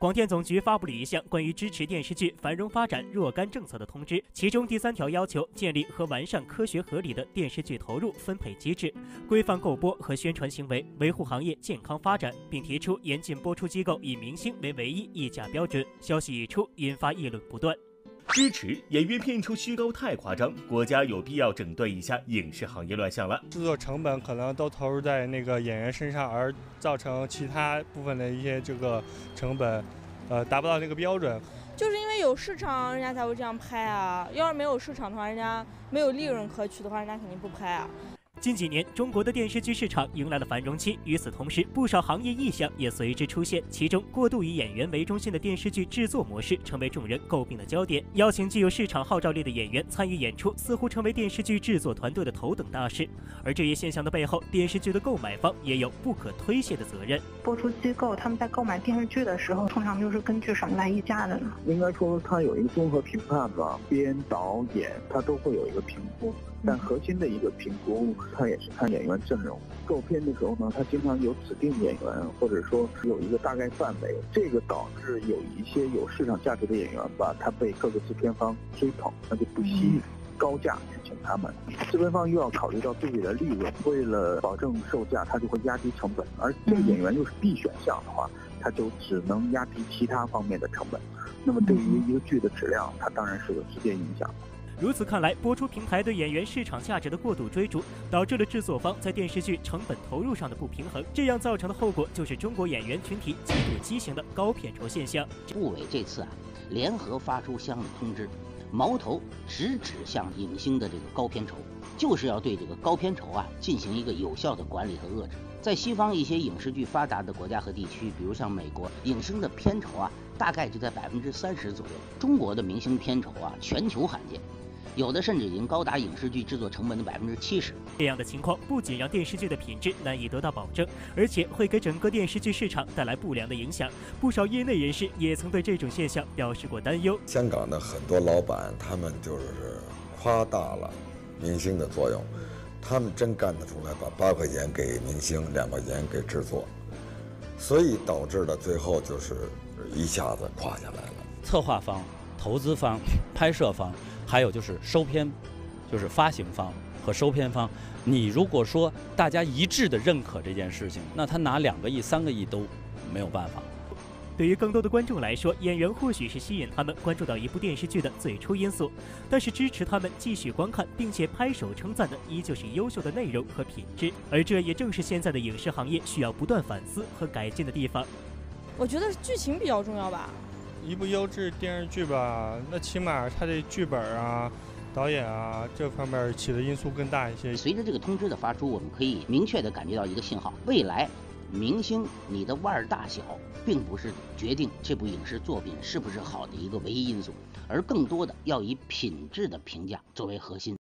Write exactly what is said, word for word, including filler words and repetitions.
广电总局发布了一项关于支持电视剧繁荣发展若干政策的通知，其中第三条要求建立和完善科学合理的电视剧投入分配机制，规范购播和宣传行为，维护行业健康发展，并提出严禁播出机构以明星为唯一议价标准。消息一出，引发议论不断。 支持演员片酬虚高太夸张，国家有必要整顿一下影视行业乱象了。 制作成本可能都投入在那个演员身上，而造成其他部分的一些这个成本，呃，达不到那个标准。 就是因为有市场，人家才会这样拍啊。要是没有市场的话，人家没有利润可取的话，人家肯定不拍啊。 近几年，中国的电视剧市场迎来了繁荣期。与此同时，不少行业意向也随之出现。其中，过度以演员为中心的电视剧制作模式成为众人诟病的焦点。邀请具有市场号召力的演员参与演出，似乎成为电视剧制作团队的头等大事。而这一现象的背后，电视剧的购买方也有不可推卸的责任。 播出机构他们在购买电视剧的时候，通常就是根据什么来议价的呢？ 应该说，它有一个综合评判吧，编导演它都会有一个评估。但核心的一个评估，它也是看演员阵容。购片的时候呢，它经常有指定演员，或者说有一个大概范围，这个导致有一些有市场价值的演员吧，他被各个制片方追捧，那就不惜高价去请他们。制片方又要考虑到自己的利润，为了保证售价，他就会压低成本。而这个演员又是必选项的话，他就只能压低其他方面的成本。那么对于一个剧的质量，它当然是有直接影响的。 如此看来，播出平台对演员市场价值的过度追逐，导致了制作方在电视剧成本投入上的不平衡。这样造成的后果就是中国演员群体极度畸形的高片酬现象。 部委这次啊，联合发出相应通知，矛头直指向影星的这个高片酬，就是要对这个高片酬啊进行一个有效的管理和遏制。在西方一些影视剧发达的国家和地区，比如像美国，影星的片酬啊大概就在百分之三十左右。中国的明星片酬啊全球罕见。有的甚至已经高达影视剧制作成本的百分之七十。 这样的情况不仅让电视剧的品质难以得到保证，而且会给整个电视剧市场带来不良的影响。不少业内人士也曾对这种现象表示过担忧。 香港的很多老板，他们就是夸大了明星的作用，他们真干得出来，把八块钱给明星，两块钱给制作，所以导致了最后就是一下子垮下来了。 策划方、投资方、拍摄方。还有就是收片，就是发行方和收片方，你如果说大家一致的认可这件事情，那他拿两个亿、三个亿都没有办法。 对于更多的观众来说，演员或许是吸引他们关注到一部电视剧的最初因素，但是支持他们继续观看并且拍手称赞的，依旧是优秀的内容和品质。而这也正是现在的影视行业需要不断反思和改进的地方。 我觉得剧情比较重要吧。 一部优质电视剧吧，那起码它的剧本啊、导演啊这方面起的因素更大一些。 随着这个通知的发出，我们可以明确地感觉到一个信号：未来明星你的腕儿大小，并不是决定这部影视作品是不是好的一个唯一因素，而更多的要以品质的评价作为核心。